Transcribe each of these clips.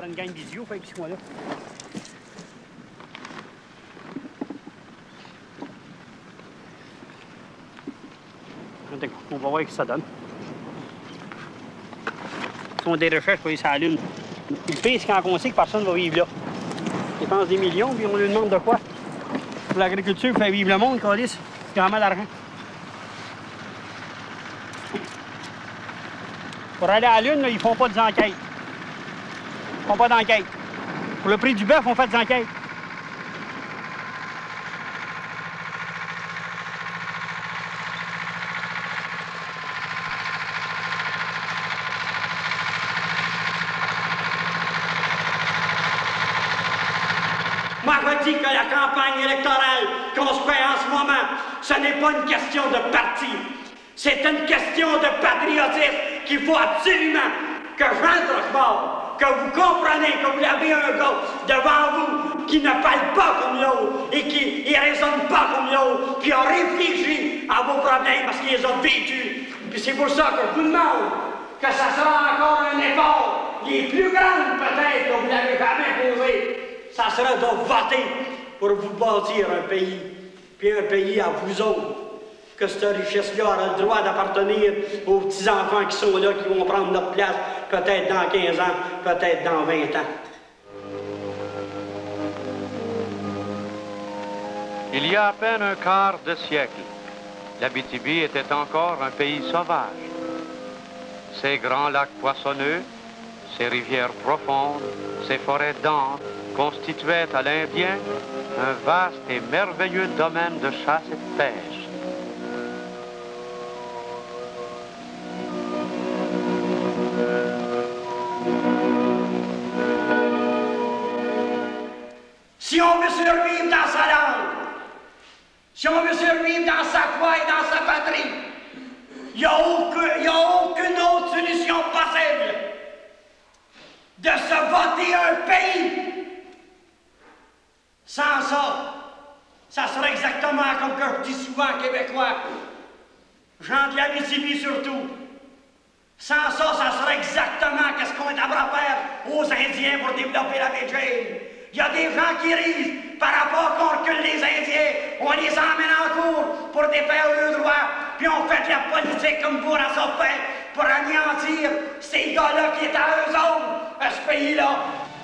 prend une gang d'idiots, fait que ce coin-là. On va voir ce que ça donne. Ils font des recherches pour aller sur la Lune. Le pire, c'est quand on sait que personne ne va vivre là. Ils dépensent des millions, puis on lui demande de quoi? Pour l'agriculture, pour faire vivre le monde, câlisse. C'est vraiment d'argent. Pour aller à la Lune, là, ils font pas des enquêtes. Ils font pas d'enquête. Pour le prix du bœuf, on fait des enquêtes. Moi, je dis que la campagne électorale qu'on se fait en ce moment, ce n'est pas une question de parti. C'est une question de patriotisme qu'il faut absolument que Jean Trottoir, que vous comprenez que vous avez un gars devant vous qui ne parle pas comme l'autre et qui ne raisonne pas comme l'autre, qui a réfléchi à vos problèmes parce qu'il les a vécus. Puis c'est pour ça que je vous demande que ça sera encore un effort, les plus grands peut-être que vous n'avez jamais posé. Ça sera de voter pour vous bâtir un pays, puis un pays à vous autres, que cette richesse-là aura le droit d'appartenir aux petits-enfants qui sont là, qui vont prendre notre place, peut-être dans 15 ans, peut-être dans 20 ans. Il y a à peine un quart de siècle, l'Abitibi était encore un pays sauvage. Ses grands lacs poissonneux, ses rivières profondes, ses forêts denses, constituait à l'Indien un vaste et merveilleux domaine de chasse et de pêche. Si on veut survivre dans sa langue, si on veut survivre dans sa foi et dans sa patrie, il n'y a aucune autre solution possible de se voter un pays. Sans ça, ça serait exactement comme que je dis souvent Québécois, gens de l'Abitibi surtout. Sans ça, ça serait exactement qu'est-ce qu'on est à faire aux Indiens pour développer la baie James. Il y a des gens qui risent par rapport qu'on recule les Indiens, on les emmène en cours pour défaire leurs droits, puis on fait de la politique comme pour à ça fait, pour anéantir ces gars-là qui étaient à eux autres, à ce pays-là.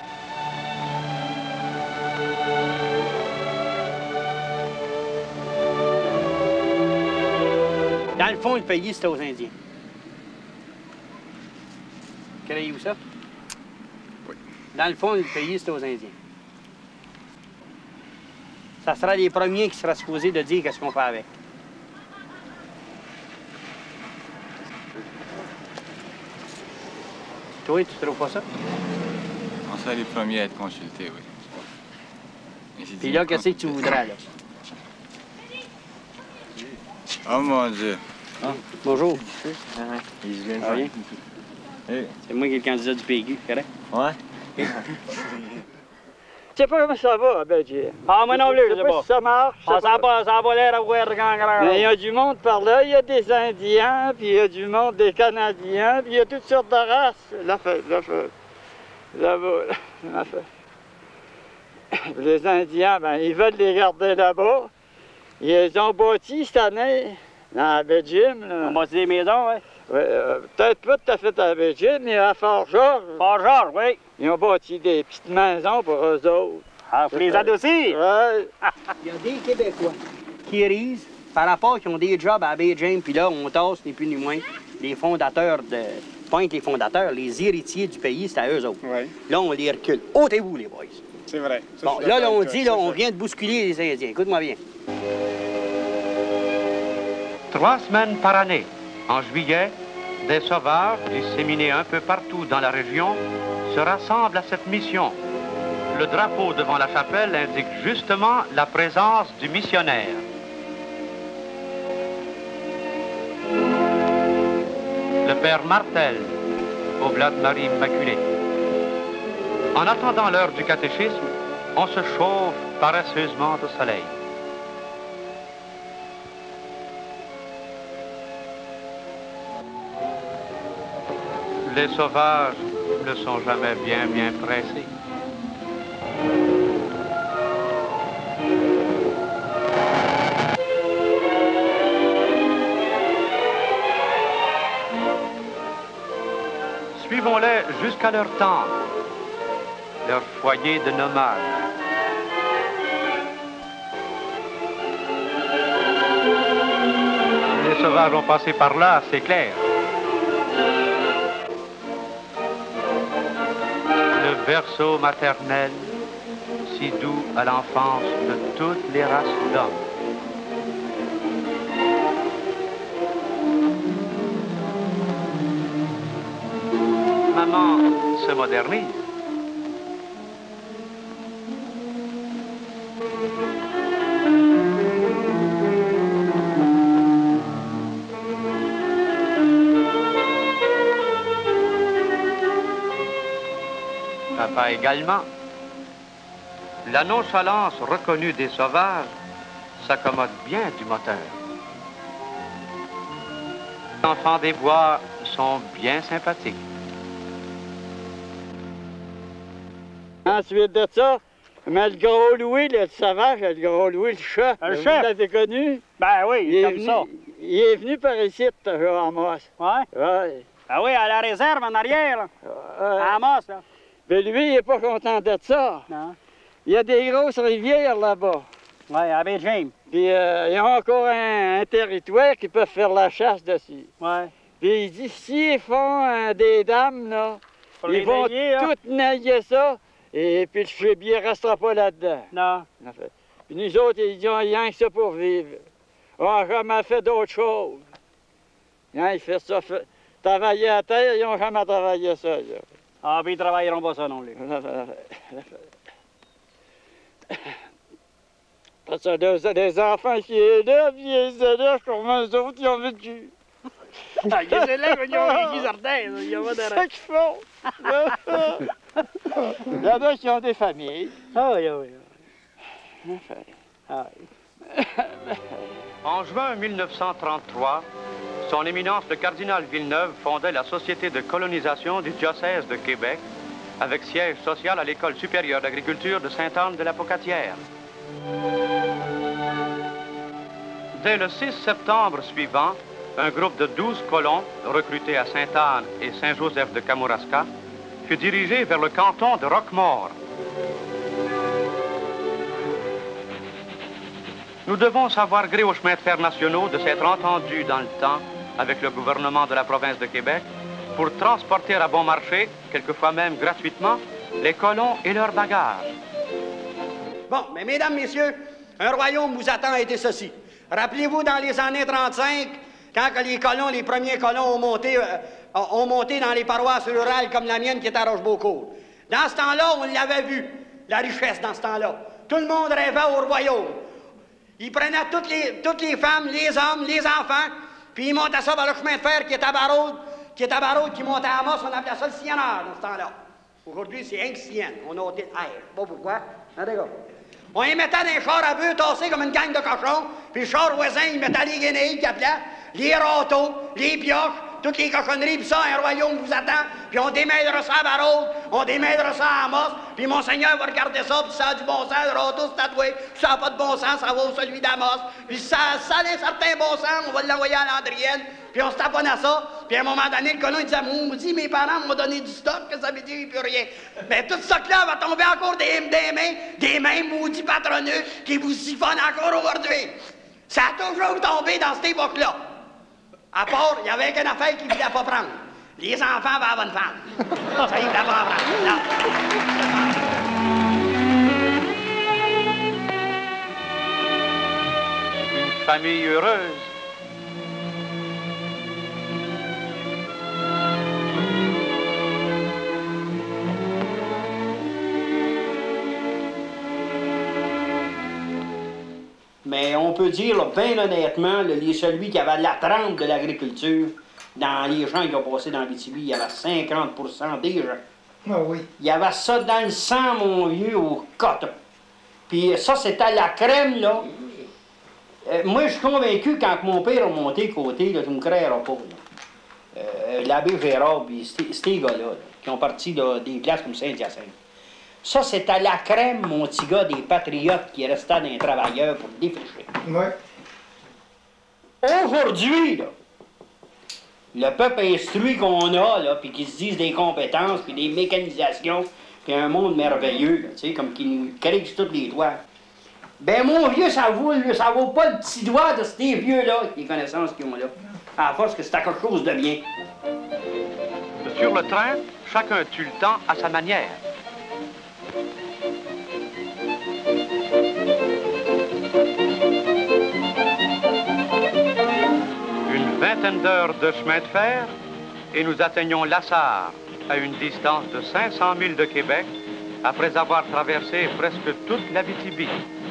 Dans le fond, le pays, c'était aux Indiens. Créez-vous ça? Oui. Dans le fond, le pays, c'était aux Indiens. Ça sera les premiers qui seraient supposés de dire qu'est-ce qu'on fait avec. Toi, tu trouves pas ça? On serait les premiers à être consultés, oui. Puis là, qu'est-ce que tu voudrais, là? Oh mon Dieu. Ah, bonjour. Il se vient Ah, bien? Hey. C'est moi qui est le candidat du PQ, correct? Ouais. Je sais pas comment ça va, Belgique. Ah, moi non plus, je sais pas. Si ça marche. Ah, ça a pas l'air à voir grand. Mais il y a du monde par là, il y a des Indiens, puis il y a du monde des Canadiens, puis il y a toutes sortes de races. Là-bas. Les Indiens, ben, ils veulent les garder là-bas. Ils ont bâti cette année, dans la baie Jim. On a bâti des maisons, oui. Ouais, peut-être pas tout à fait à la baie Jim, mais à Fort-Georges. Fort-Georges, oui. Ils ont bâti des petites maisons pour eux autres. Ah, pour les adoucir. Ouais. Il y a des Québécois qui risent par rapport qui ont des jobs à baie James, puis là, on tasse, ni plus ni moins, les fondateurs de... Pas que les fondateurs, les héritiers du pays, c'est à eux autres. Oui. Là, on les recule. Ôtez-vous, les boys. C'est vrai. Ça, Bon, là, on dit, là, on vient de bousculer les Indiens. Écoute-moi bien. 3 semaines par année, en juillet, des sauvages disséminés un peu partout dans la région se rassemblent à cette mission. Le drapeau devant la chapelle indique justement la présence du missionnaire. Le père Martel, oblat de Marie Immaculée. En attendant l'heure du catéchisme, on se chauffe paresseusement au soleil. Les sauvages ne sont jamais bien pressés. Suivons-les jusqu'à leur tente, leur foyer de nomades. Les sauvages ont passé par là, c'est clair. Le berceau maternel, si doux à l'enfance de toutes les races d'hommes. Maman se modernise. Papa également. La nonchalance reconnue des sauvages s'accommode bien du moteur. Les enfants des bois sont bien sympathiques. Ensuite de ça, mais le gros Louis, le sauvage, le gros Louis, le chat. Le vous chat? l'avez connu? Ben oui, Il est comme venu, ça. Il est venu par ici, toujours en masse. Ouais? Ouais. Ah oui, à la réserve en arrière, là. À Amos, là. Mais lui, il n'est pas content de ça. Non. Il y a des grosses rivières là-bas. Ouais, à Baie James. Puis ils ont encore un territoire qui peuvent faire la chasse dessus. Ouais. Puis il dit, s'ils font des dames, là, Pour ils les vont nailler, là. tout nailler ça, et puis le gibier ne restera pas là-dedans. Non. Puis nous autres, ils ont rien que ça pour vivre. On n'a jamais fait d'autre chose. Hein, ils font ça, travailler à terre, ils n'ont jamais travaillé ça. Là. Ah, puis ils travailleront pas ça non plus. Parce que des enfants qui élèvent, ils élèvent comme eux autres, ils ont vécu. Ah, les élèves, ils ont vécu certains, il y a pas de C'est ça qu'ils font. Il y en a qui ont des familles. Ah oui, oui. Ah oui. En juin 1933, son éminence le cardinal Villeneuve fondait la Société de colonisation du diocèse de Québec, avec siège social à l'École supérieure d'agriculture de Sainte-Anne-de-la-Pocatière. Dès le 6 septembre suivant, un groupe de 12 colons, recrutés à Sainte-Anne et Saint-Joseph de Kamouraska, fut dirigé vers le canton de Roquemaure. Nous devons savoir gré aux chemins de fer nationaux de s'être entendus dans le temps avec le gouvernement de la province de Québec pour transporter à bon marché, quelquefois même gratuitement, les colons et leurs bagages. Bon, mais mesdames, messieurs, un royaume vous attend a été ceci. Rappelez-vous, dans les années 35, quand que les colons, les premiers colons ont monté dans les paroisses rurales comme la mienne qui est à Rochebeaucourt. Dans ce temps-là, on l'avait vu, la richesse dans ce temps-là. Tout le monde rêvait au royaume. Ils prenaient toutes les femmes, les hommes, les enfants, puis ils montaient ça vers le chemin de fer qui est à Barraud, qui montait à Amos, on appelait ça le Siennard dans ce temps-là. Aujourd'hui, c'est un Sienne. On a ôté le R. Je sais pas pourquoi. On y mettait des chars à bœufs tassés comme une gang de cochons, puis le char voisin, il mettait les guenilles qui appelaient, les râteaux, les pioches, toutes les cochonneries, puis ça, un royaume vous attend, puis on démêlera ça à Barraud, on démêlera ça à Amos, puis Monseigneur va regarder ça, puis ça a du bon sens, le râteau c'est tatoué, puis ça n'a pas de bon sens, ça va au celui d'Amos, puis ça a un certain bon sens, on va l'envoyer à l'Andrienne, puis on se taponne à ça, puis à un moment donné, le colon il disait, moi, mes parents m'ont donné du stock, que ça veut dire plus rien. Mais tout ce stock-là va tomber encore des mains maudits patronneux qui vous siphonnent encore aujourd'hui. Ça a toujours tombé dans cette époque-là. À part, il y avait qu'une affaire qu'ils ne voulaient pas prendre. Les enfants avaient la bonne femme. Ça, ils ne voulaient pas prendre. Non. Une famille heureuse. Mais on peut dire, là, bien honnêtement, là, celui qui avait la trempe de l'agriculture, dans les gens qui ont passé dans Abitibi, il y avait 50% des gens. Ah oui. Il y avait ça dans le sang, mon vieux, au coton. Puis ça, c'était la crème, là. Moi, je suis convaincu, quand mon père a monté côté, là, tu me créeras pas, là. l'abbé Gérard, puis ces gars-là, qui ont parti là, des places comme Saint-Hyacinthe. Ça, c'est à la crème, mon petit gars, des patriotes qui restaient des travailleurs pour défricher. Ouais. Aujourd'hui, là, le peuple instruit qu'on a, là, puis qui se disent des compétences, puis des mécanisations, puis un monde merveilleux, là, tu sais, comme qui nous crée sur tous les toits. Ben, mon vieux, ça vaut pas le petit doigt de ces vieux-là, les connaissances qu'ils ont là. À force que c'est à quelque chose de bien. Sur le train, chacun tue le temps à sa manière. Une vingtaine d'heures de chemin de fer et nous atteignons Lassar, à une distance de 500 000 de Québec, après avoir traversé presque toute l'Abitibi.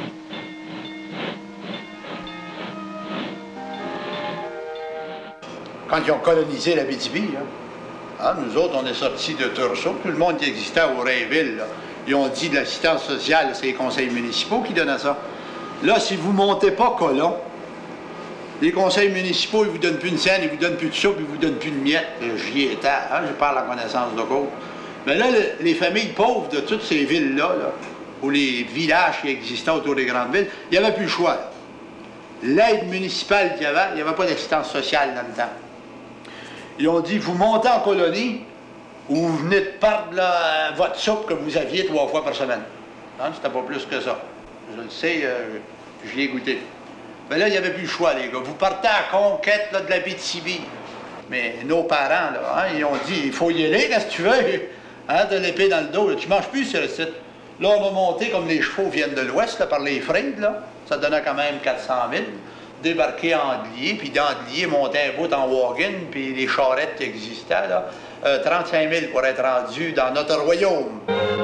Quand ils ont colonisé l'Abitibi, nous autres, on est sortis de Tursault. Tout le monde qui existait au Rainville, là, ils ont dit de l'assistance sociale, c'est les conseils municipaux qui donnaient ça. Là, si vous ne montez pas colon, les conseils municipaux, ils vous donnent plus une scène, ils vous donnent plus de soupe, ils vous donnent plus de miettes. J'y étais, je parle à connaissance de cause. Mais là, les familles pauvres de toutes ces villes-là, ou les villages qui existaient autour des grandes villes, il n'y avait plus le choix. L'aide municipale qu'il y avait, il n'y avait pas d'assistance sociale dans le temps. Ils ont dit, vous montez en colonie, ou vous venez de perdre là, votre soupe que vous aviez 3 fois par semaine. C'était pas plus que ça. Je le sais, je l'ai goûté. Mais là, il n'y avait plus le choix, les gars. Vous partez à la conquête là, de l'Abitibi. Mais nos parents, là, ils ont dit, il faut y aller, qu'est-ce que tu veux? De l'épée dans le dos, là. Tu manges plus sur le site. Là, on a monté comme les chevaux viennent de l'Ouest, par les Fraides, là. Ça donnait quand même 400 000. Débarquer en Andelier, puis d'Andelier, monter un bout en wagon, puis les charrettes qui existaient, là. 35 000 pour être rendu dans notre royaume.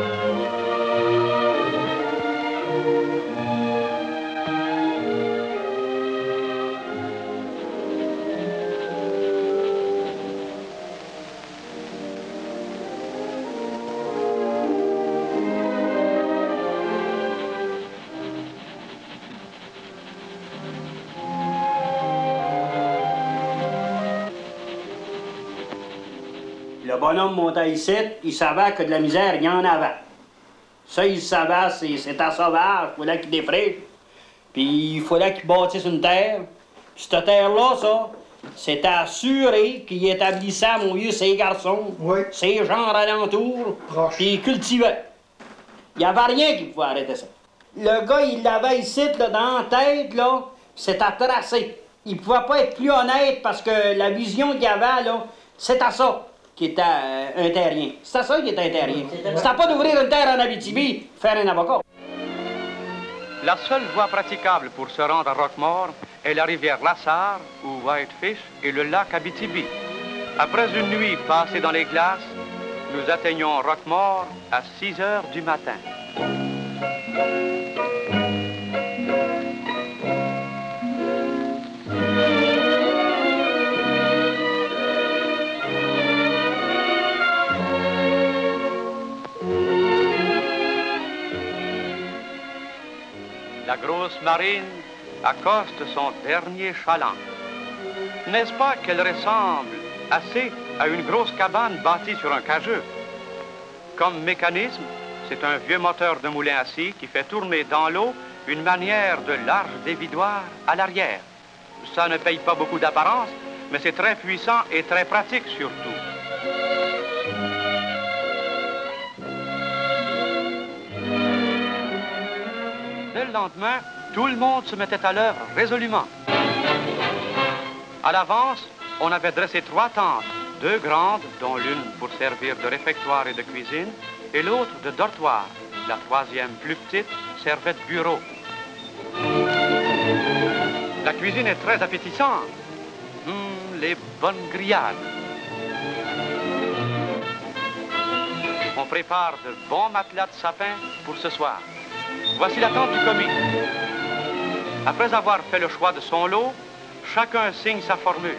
Le bonhomme montait ici, il savait que de la misère, il y en avait. Ça, il savait, c'est un sauvage, il fallait qu'il défriche. Puis il fallait qu'il bâtisse une terre. Puis cette terre-là, ça, c'était assuré qu'il établissait, mon vieux, ses garçons, ses gens alentours, puis il cultivait. Il n'y avait rien qui pouvait arrêter ça. Le gars, il l'avait ici, là, dans la tête, là, c'était tracé. Il pouvait pas être plus honnête parce que la vision qu'il avait, là, c'était ça qui était un terrien. C'était ça qui était un terrien. C'était pas d'ouvrir une terre en Abitibi, faire un avocat. La seule voie praticable pour se rendre à Roquemort est la rivière Lassar, ou Whitefish, et le lac Abitibi. Après une nuit passée dans les glaces, nous atteignons Roquemort à 6 heures du matin. La grosse marine accoste son dernier chaland. N'est-ce pas qu'elle ressemble assez à une grosse cabane bâtie sur un cageux? Comme mécanisme, c'est un vieux moteur de moulin à scie qui fait tourner dans l'eau une manière de large dévidoir à l'arrière. Ça ne paye pas beaucoup d'apparence, mais c'est très puissant et très pratique surtout. Dès le lendemain, tout le monde se mettait à l'œuvre résolument. À l'avance, on avait dressé 3 tentes, 2 grandes, dont l'une pour servir de réfectoire et de cuisine, et l'autre de dortoir. La 3e, plus petite, servait de bureau. La cuisine est très appétissante. Les bonnes grillades. On prépare de bons matelas de sapin pour ce soir. Voici la tente du commis. Après avoir fait le choix de son lot, chacun signe sa formule.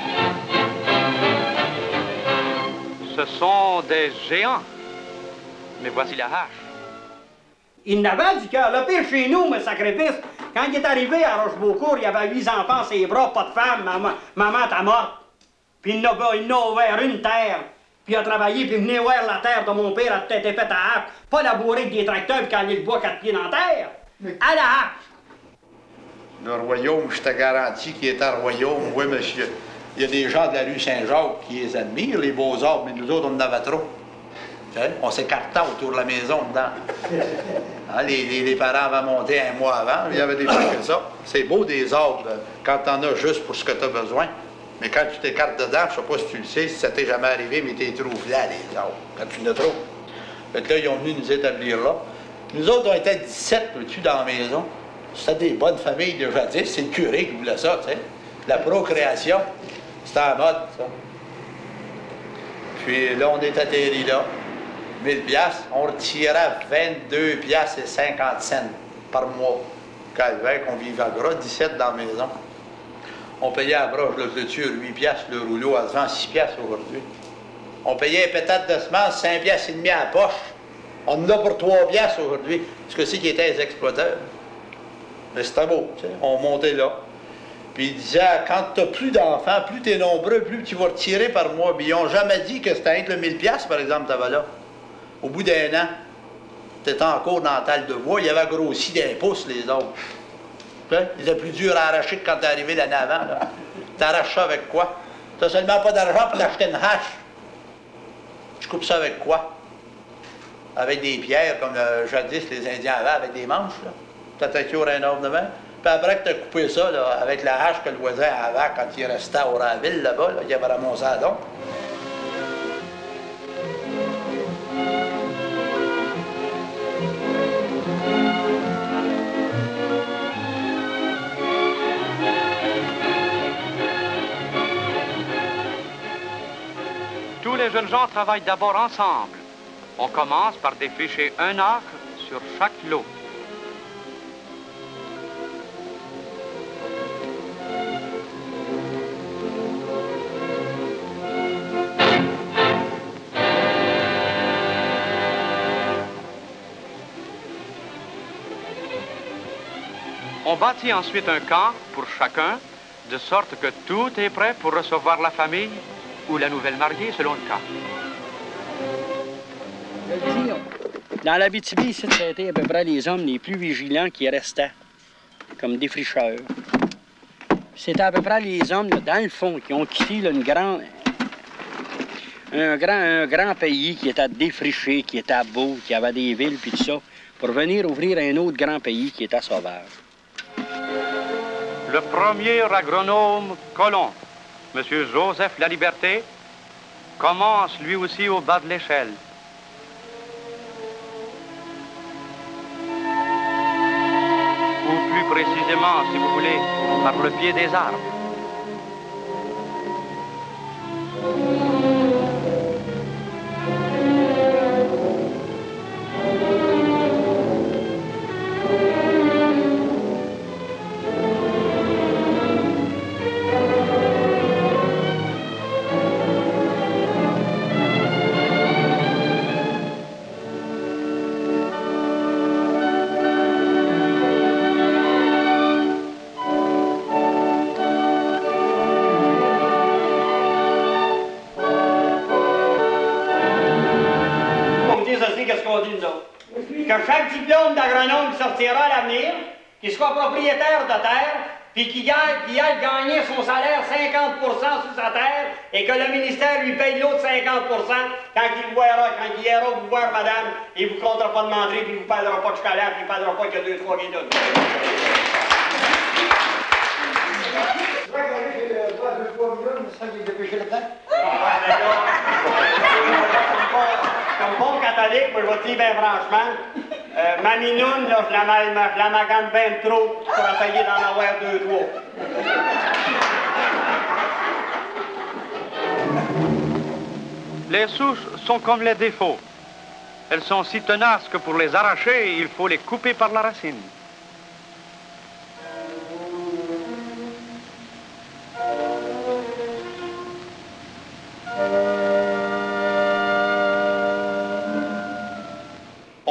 Ce sont des géants. Mais voici la hache. Il n'avait du cœur. Le pire chez nous, mais sacrifice, quand il est arrivé à Rochebeaucourt, il y avait 8 enfants, ses bras, pas de femme, maman était morte. Puis il n'a ouvert une terre, puis il a travaillé, puis il venait voir la terre de mon père, elle était faite à hache. Pas labourer avec des tracteurs, puis quand il le bois 4 pieds dans la terre. À la hache. Le royaume, je te garantis qu'il est un royaume, oui, monsieur. Il y a des gens de la rue Saint-Jacques qui les admirent, les beaux-arts, mais nous autres, on en avait trop. Hein? On s'écartait autour de la maison dedans. Hein? Les parents avaient monté un mois avant, il y avait des trucs comme ça. C'est beau des arbres quand t'en as juste pour ce que tu as besoin. Mais quand tu t'écartes dedans, je sais pas si tu le sais, si ça t'est jamais arrivé, mais t'es trop là, les arbres, quand tu en as trop. Fait que là, ils ont venu nous établir là. Nous autres, on était 17, peux-tu, dans la maison. C'était des bonnes familles de jadis. C'est le curé qui voulait ça, tu sais. La procréation, c'était en mode, ça. Puis là, on est atterri là. 1000 piastres, on retirait 22 piastres et 50 cents par mois. Calvaire, qu'on vivait à gras, 17 dans la maison. On payait à broche de clôture 8 piastres le rouleau, à se vend 6 piastres aujourd'hui. On payait un pétate de semence 5 piastres et demi à la poche. On en a pour 3 piastres aujourd'hui. Ce que c'est qui étaient les exploiteurs. Mais c'était beau, tu sais. On montait là. Puis ils disaient, quand tu n'as plus d'enfants, plus tu es nombreux, plus tu vas retirer par mois. Puis ils n'ont jamais dit que c'était le 1000 piastres, par exemple, tu avais là. Au bout d'1 an, tu étais encore dans la talle de bois, il avait grossi d'un pouce, les autres. Il était plus dur à arracher que quand t'es arrivé l'année avant. Tu arraches ça avec quoi? Tu n'as seulement pas d'argent pour t'acheter une hache. Tu coupes ça avec quoi? Avec des pierres, comme jadis les Indiens avaient, avec des manches. Tu attaquais au un de main. Puis après que tu as coupé ça, là, avec la hache que le voisin avait quand il restait au Ranville, là-bas, là, il avait ramassé à don. Tous les jeunes gens travaillent d'abord ensemble. On commence par défricher un acre sur chaque lot. On bâtit ensuite un camp pour chacun, de sorte que tout est prêt pour recevoir la famille ou la nouvelle mariée, selon le cas. Dans l'Abitibi, c'était à peu près les hommes les plus vigilants qui restaient, comme défricheurs. C'était à peu près les hommes, là, dans le fond, qui ont quitté là, un grand pays qui était défriché, qui était beau, qui avait des villes, puis tout ça, pour venir ouvrir un autre grand pays qui était sauvage. Le premier agronome colon, M. Joseph Laliberté, commence lui aussi au bas de l'échelle. Ou plus précisément, si vous voulez, par le pied des arbres. Que chaque diplôme d'agronome qui sortira à l'avenir, qui soit propriétaire de terre, puis qui aille gagner son salaire 50% sur sa terre, et que le ministère lui paye l'autre 50% quand il ira vous voir, madame, il ne vous comptera pas de menterie, puis il ne vous perdra pas de scalaire, puis il ne perdra pas qu'il y a 2-3 gains de Comme bon catholique, moi je vais te dire bien franchement, ma minoune, là, je la magane bien trop pour essayer d'en avoir 2-3. Les souches sont comme les défauts. Elles sont si tenaces que pour les arracher, il faut les couper par la racine.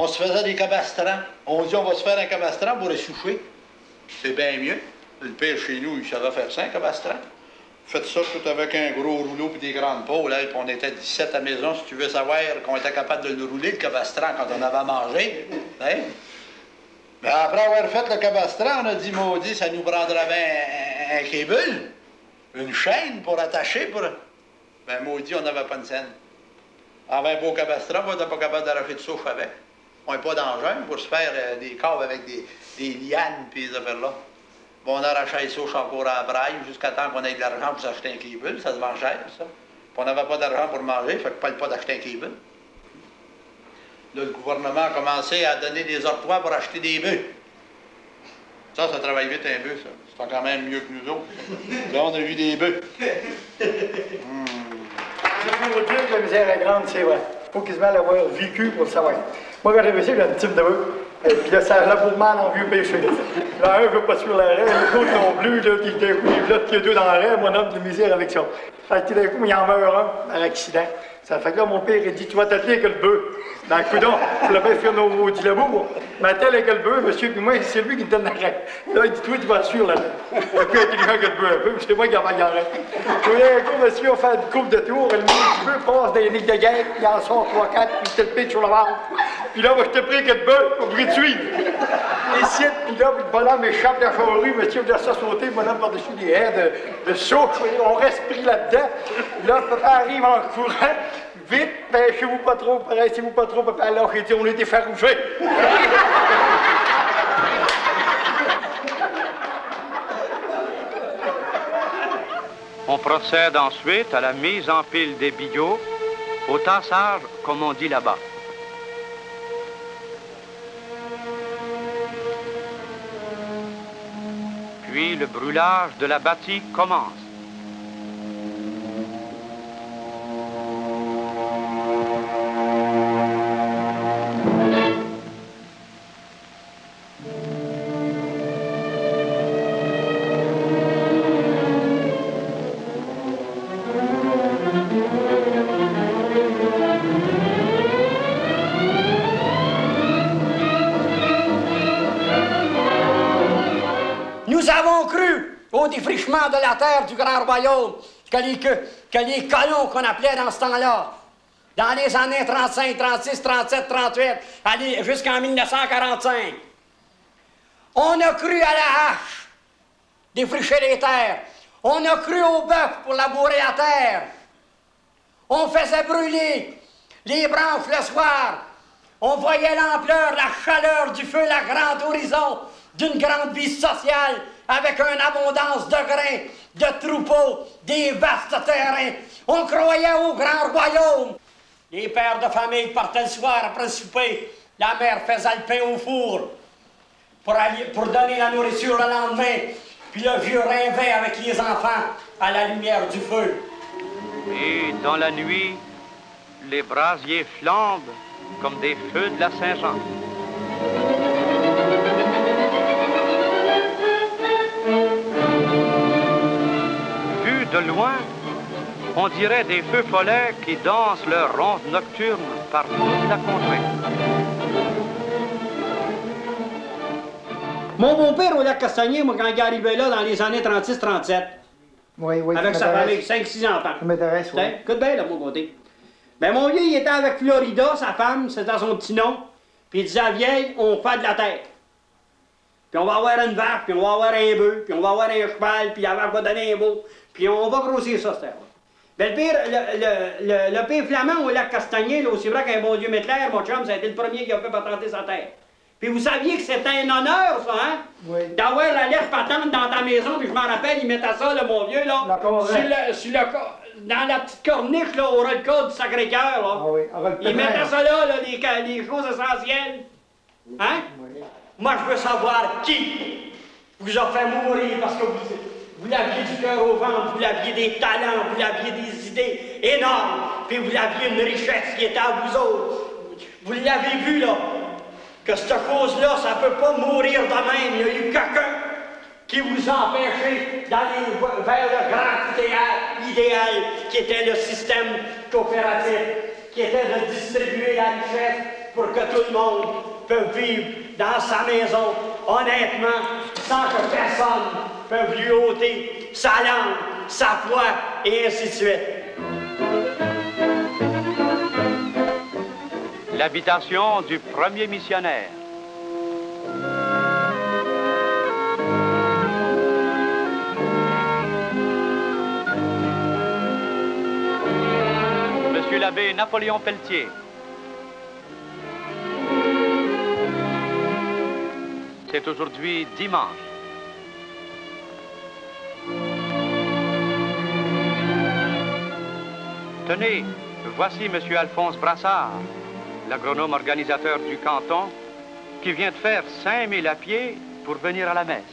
se faisait des cabastrants. On dit on va se faire un cabastran pour essoucher. C'est bien mieux. Le père chez nous, il savait faire ça, un cabastran. Faites ça tout avec un gros rouleau et des grandes pôles. Hein, puis on était 17 à la maison, si tu veux savoir qu'on était capable de le rouler, le cabastran, quand on avait à manger. Hein? Mais après avoir fait le cabastran, on a dit, maudit, ça nous prendrait bien un câble, une chaîne pour attacher. Ben, maudit, on n'avait pas une scène. En un beau cabastran, on n'était pas capable d'arracher de souche avec. On n'est pas d'engin pour se faire des câbles avec des lianes et ces affaires-là. Bon, on arrachait les souches encore à la braille jusqu'à temps qu'on ait de l'argent pour s'acheter un câble. Ça se vend cher, ça. Puis on n'avait pas d'argent pour manger, fait que pas d'acheter un câble. Là, le gouvernement a commencé à donner des octrois pour acheter des bœufs. Ça travaille vite un bœuf, ça. C'est quand même mieux que nous autres. Là, on a vu des bœufs. C'est pour vous dire que la misère est grande, c'est vrai. Il faut quasiment l'avoir vécu pour le savoir. Moi, quand j'avais ça, j'ai un type de bœuf. Et puis là, ça l'abourement en vieux péché. Là, un ne veut pas suivre l'arrêt, l'autre non plus. Là, puis l'autre qui est deux dans l'arrêt, mon homme de misère avec ça. Fait que d'un coup, il en meurt un, un accident. Ça fait que là, mon père, il dit, tu vas t'atteler avec le bœuf. Dans le coudon, tu l'as bien fait nos maudits labours. M'attelle avec le bœuf, monsieur, puis moi, c'est lui qui me donne l'arrêt. Là, il dit, toi, tu vas suivre là. Il est plus intelligent que le bœuf un peu, puis c'est moi qui en vais l'arrêt. Puis d'un coup, monsieur, on fait une coupe de tour, et le bœuf passe dans les ligues de guerre, il en sort 3-4, puis il te le pitch sur le ventre. Puis là, moi, je te prie que le bœuf, on pourrait te suivre. Ici, puis là, le bonhomme échappe de la charrue, monsieur, il laisse ça sauter, le bonhomme par-dessus les haies de saut. On reste pris là-dedans. Là, papa arrive en courant. Vite, pêchez-vous pas trop, paraissez-vous pas trop, papa. Alors, j'ai dit, on est effarouchés. On procède ensuite à la mise en pile des billots, au tassage, comme on dit là-bas. Puis le brûlage de la bâtie commence. Nous avons cru au défrichement de la terre du Grand Royaume que les colons qu'on appelait dans ce temps-là, dans les années 35, 36, 37, 38, aller jusqu'en 1945, on a cru à la hache, défricher les terres. On a cru au bœuf pour labourer la terre. On faisait brûler les branches le soir. On voyait l'ampleur, la chaleur du feu, la grande horizon d'une grande vie sociale avec une abondance de grains, de troupeaux, des vastes terrains. On croyait au grand royaume. Les pères de famille partaient le soir après le souper. La mère faisait le pain au four pour donner la nourriture le lendemain. Puis le vieux rêvait avec les enfants à la lumière du feu. Et dans la nuit, les brasiers flambent comme des feux de la Saint-Jean. Vu de loin, on dirait des feux follets qui dansent leur ronde nocturne par toute la contrée. Mon beau-père au lac Castagnier, moi, quand il arrivait là dans les années 36-37, oui, avec sa famille, 5-6 enfants. Ça m'intéresse, oui. Écoute bien, là, mon côté. Ben, mon vieux, il était avec Florida, sa femme, c'était son petit nom. Puis il disait à vieille, on fait de la terre. Puis on va avoir une vache, puis on va avoir un bœuf, puis on va avoir un cheval, puis la vache va donner un veau. Puis on va grossir ça, cette terre-là. Ben, le père flamand au lac Castagnier, là, aussi vrai qu'un bon Dieu Mettler, mon chum, ça a été le premier qui a fait patenter sa terre. Puis vous saviez que c'était un honneur, ça, hein? Oui. D'avoir la lettre patente dans ta maison, puis je m'en rappelle, ils mettaient ça, là, mon vieux, là, dans la petite corniche, là, au ras-le-code du Sacré-Cœur, là. Ah oui, Ils mettaient ça là, les choses essentielles. Hein? Oui. Moi, je veux savoir qui vous a fait mourir parce que vous l'aviez du cœur au ventre, vous l'aviez des talents, vous l'aviez des idées énormes, puis vous l'aviez une richesse qui était à vous autres. Vous l'avez vu, là, que cette cause-là, ça ne peut pas mourir de même. Il y a eu quelqu'un qui vous a empêché d'aller vers le grand idéal qui était le système coopératif, qui était de distribuer la richesse pour que tout le monde puisse vivre dans sa maison honnêtement, sans que personne puisse lui ôter sa langue, sa foi, et ainsi de suite. L'habitation du premier missionnaire. Monsieur l'abbé Napoléon Pelletier. C'est aujourd'hui dimanche. Tenez, voici Monsieur Alphonse Brassard, l'agronome organisateur du canton, qui vient de faire 5000 à pied pour venir à la messe.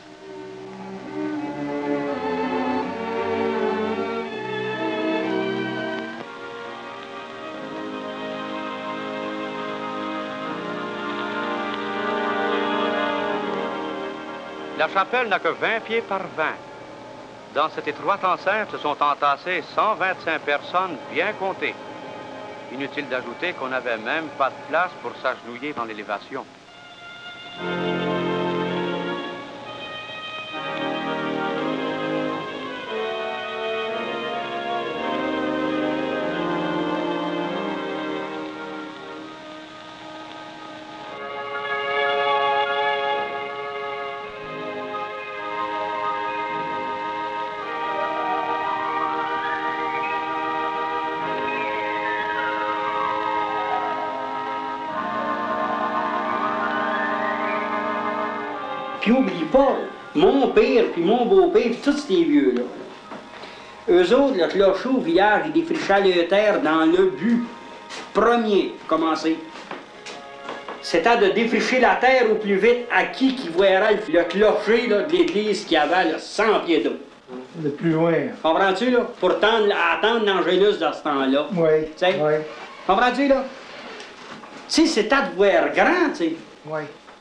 La chapelle n'a que 20 pieds par 20. Dans cette étroite enceinte se sont entassées 125 personnes bien comptées. Inutile d'ajouter qu'on n'avait même pas de place pour s'agenouiller dans l'élévation. Puis oublie pas, mon père puis mon beau-père, puis tous ces vieux-là, eux autres, le clocher au village, ils défrichaient les terres dans le but premier, pour commencer. C'était de défricher la terre au plus vite à qui verra le clocher là, de l'église qui avait là, 100 pieds d'eau. Le plus loin. Comprends-tu, là? Pour attendre l'Angélus dans ce temps-là. Oui. Oui. Comprends-tu, là? Tu sais, c'était de voir grand, tu sais. Oui.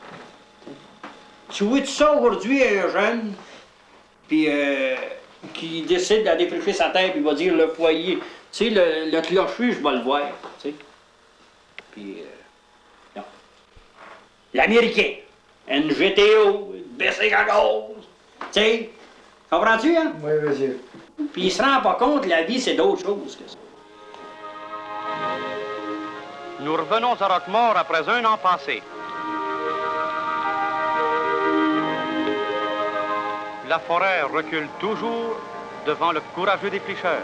Tu vois tout ça aujourd'hui, un jeune, puis qui décide de défricher sa terre, puis il va dire le foyer. Tu sais, le clocher, je vais le voir, tu sais. Puis, non. L'Américain, une GTO, baisser à gauche, tu sais. Comprends-tu, hein? Oui, monsieur. Puis il se rend pas compte, la vie, c'est d'autres choses que ça. Nous revenons à Roquemort après un an passé. La forêt recule toujours devant le courageux défricheur.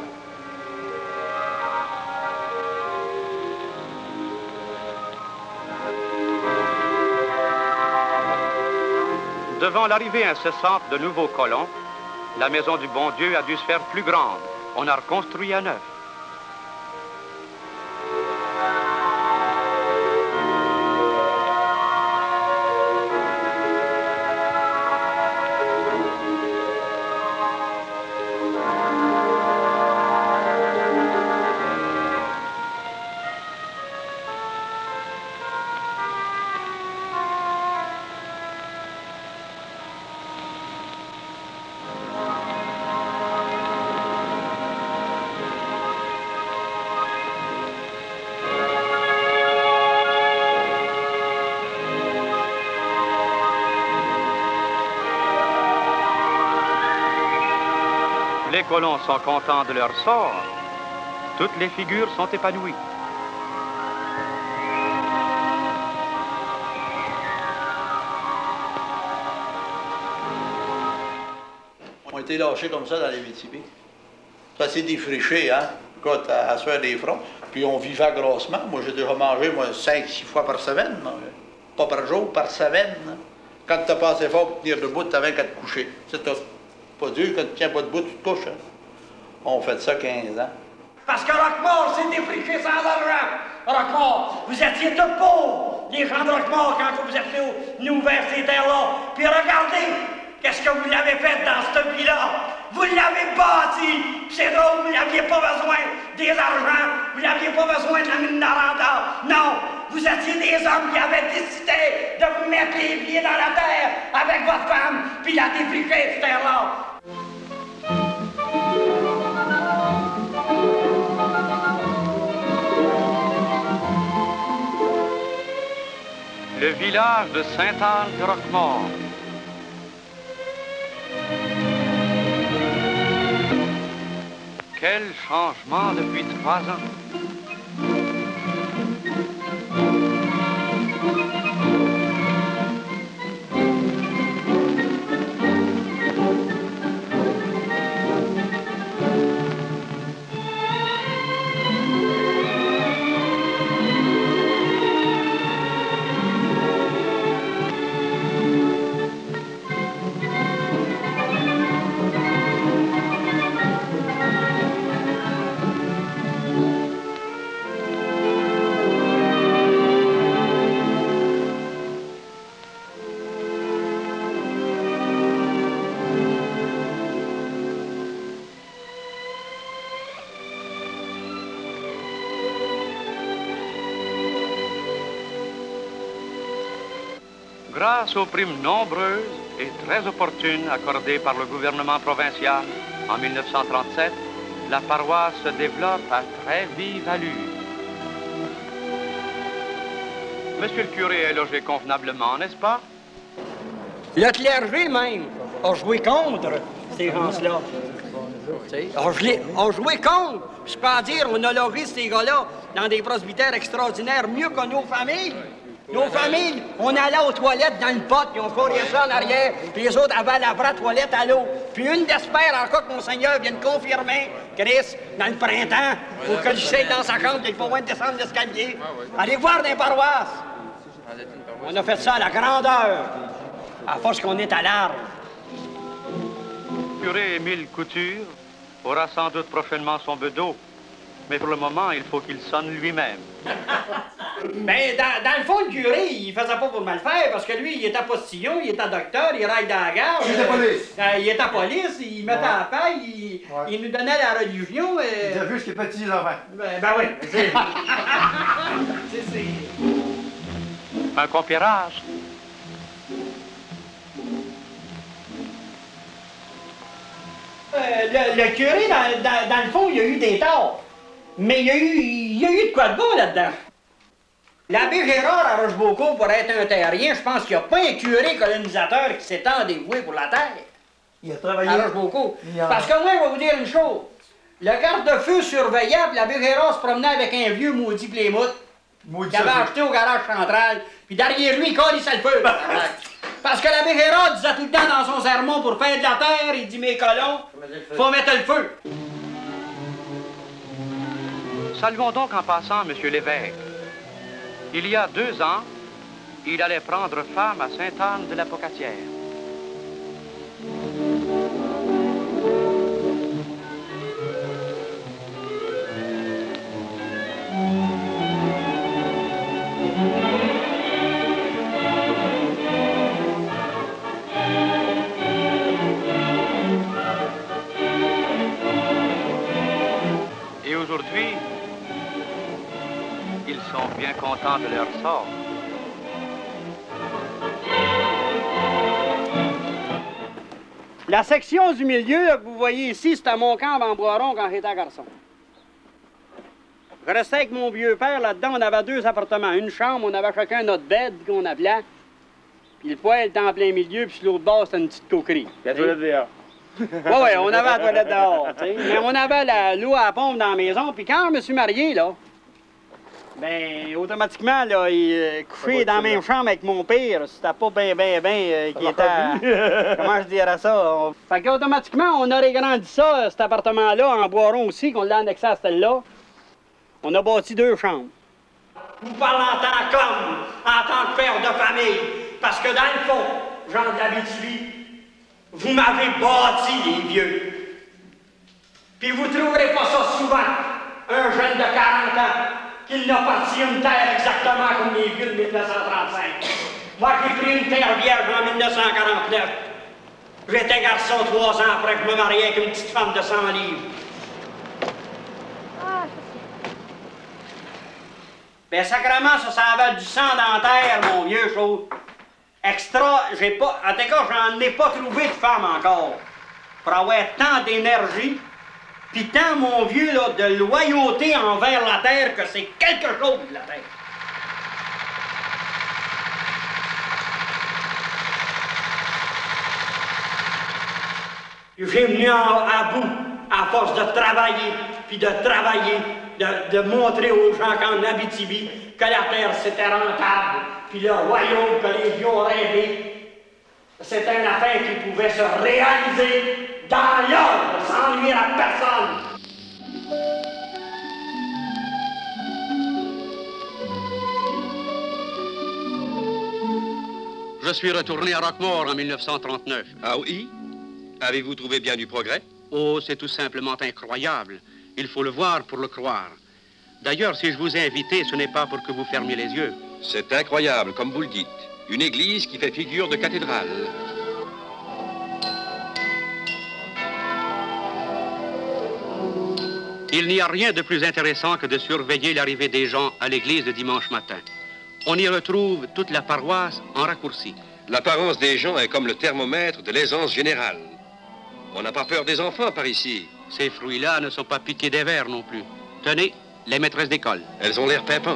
Devant l'arrivée incessante de nouveaux colons, la maison du bon Dieu a dû se faire plus grande. On a reconstruit à neuf. Les colons sont contents de leur sort. Toutes les figures sont épanouies. On a été lâchés comme ça dans les Abitibi. Ça s'est défriché, hein, écoute, à se faire des fronts. Puis on vivait grossement. Moi, j'ai déjà mangé, 5-6 fois par semaine. Pas par jour, par semaine. Quand t'as pas assez fort pour tenir debout, t'avais qu'à te coucher. C'est tout. Pas dur, quand tu tiens pas debout, tu te couches. Hein. On fait ça 15 ans. Parce que Roquemort s'est défriché sans argent. Roquemort, vous étiez tous pauvres, les gens de Roquemort, quand vous êtes nous vers ces terres-là. Puis regardez, qu'est-ce que vous l'avez fait dans ce pays-là. Vous l'avez bâti. C'est drôle, vous n'aviez pas besoin des argents, vous n'aviez pas besoin de la mine d'Aranda. Non, vous étiez des hommes qui avaient décidé de vous mettre les pieds dans la terre avec votre femme, puis la défricher, cette terre-là. village de Sainte-Anne-de-Roquemort. Quel changement depuis 3 ans! Grâce aux primes nombreuses et très opportunes accordées par le gouvernement provincial en 1937, la paroisse se développe à très vive allure. Monsieur le curé est logé convenablement, n'est-ce pas? Le clergé même a joué contre ces gens-là. A joué contre. Je peux en dire, on a logé ces gars-là dans des presbytères extraordinaires, mieux que nos familles. Nos familles, on allait aux toilettes dans le pot, puis on courait ça en arrière, puis les autres avaient la vraie toilette à l'eau. Puis une d'espère encore que Monseigneur vienne confirmer, Chris, dans le printemps, pour que je sais dans sa chambre qu'il faut moins descendre l'escalier. Allez voir dans les paroisses. On a fait ça à la grandeur, à force qu'on est à l'arbre. Le curé Émile Couture aura sans doute prochainement son bedeau, mais pour le moment, il faut qu'il sonne lui-même. Mais dans le fond, le curé, il faisait pas pour mal faire, parce que lui, il était postillon, il était docteur, il raille dans la gare. Il était police. Il était police, il mettait à la paille, il nous donnait la religion. Il a vu ce qu'il est petit, les enfants. Ben oui. C'est... Un compérage. Le curé, dans le fond, il a eu des torts. Mais il y a eu de quoi de bon là-dedans. L'abbé Gérard à Rochebourg, pour être un terrien, je pense qu'il n'y a pas un curé colonisateur qui s'est tant dévoué pour la terre. Il a travaillé. À Rochebourg. Parce que moi, je vais vous dire une chose. Le garde-feu surveillait, puis l'abbé Gérard se promenait avec un vieux maudit Plymouth qu'il avait acheté au garage central. Puis derrière lui, il calissait le feu. Parce que l'abbé Gérard disait tout le temps dans son sermon, pour faire de la terre, il dit, mes colons, faut mettre le feu. Saluons donc en passant Monsieur l'évêque. Il y a 2 ans, il allait prendre femme à Sainte-Anne-de-la-Pocatière. Et aujourd'hui, ils sont bien contents de leur sort. La section du milieu là, que vous voyez ici, c'était mon camp en Boiron quand j'étais garçon. Je restais avec mon vieux père là-dedans, on avait 2 appartements. Une chambre, on avait chacun notre bed qu'on appelait. Puis le poêle était en plein milieu, puis sur l'autre bord, c'était une petite coquerie. La toilette dehors. Oui, on avait la toilette dehors, tu sais. Mais on avait l'eau à la pompe dans la maison. Puis quand je me suis marié, là, ben, automatiquement, là, il couchait dans la même chambre avec mon père. C'était pas ben qui était... Comment je dirais ça? Fait qu'automatiquement, on a régrandi ça, cet appartement-là, en Boiron aussi, qu'on l'a annexé à celle-là. On a bâti 2 chambres. Vous parlez en tant qu'homme, en tant que père de famille, parce que dans le fond, Jean de l'Abitibi, vous m'avez bâti, les vieux. Puis vous trouverez pas ça souvent, un jeune de 40 ans, qu'il n'a parti une terre exactement comme les vieux de 1935. Moi, j'ai pris une terre vierge en 1949. J'étais garçon 3 ans après que je me mariais avec une petite femme de 100 livres. Ben, sacrément, ça avait du sang dans la terre, mon vieux chose. Extra, j'ai pas... En tout cas, j'en ai pas trouvé de femme encore. Pour avoir tant d'énergie, puis tant, mon vieux, là, de loyauté envers la terre, que c'est quelque chose, la terre. J'ai venu à bout, à force de travailler, puis de travailler, de montrer aux gens qu'en Abitibi, que la terre c'était rentable, puis le royaume que les vieux ont rêvé, c'était une affaire qui pouvait se réaliser dans l'ordre, sans nuire à personne. Je suis retourné à Roquemort en 1939. Ah oui? Avez-vous trouvé bien du progrès? Oh, c'est tout simplement incroyable. Il faut le voir pour le croire. D'ailleurs, si je vous ai invité, ce n'est pas pour que vous fermiez les yeux. C'est incroyable, comme vous le dites. Une église qui fait figure de cathédrale. Il n'y a rien de plus intéressant que de surveiller l'arrivée des gens à l'église le dimanche matin. On y retrouve toute la paroisse en raccourci. L'apparence des gens est comme le thermomètre de l'aisance générale. On n'a pas peur des enfants par ici. Ces fruits-là ne sont pas piqués des vers non plus. Tenez, les maîtresses d'école. Elles ont l'air pimpantes.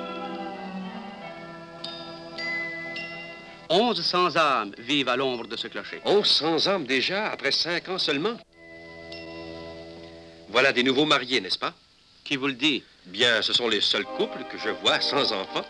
1100 âmes vivent à l'ombre de ce clocher. 1100 âmes déjà, après 5 ans seulement? Voilà des nouveaux mariés, n'est-ce pas? Qui vous le dit? Bien, ce sont les seuls couples que je vois sans enfants.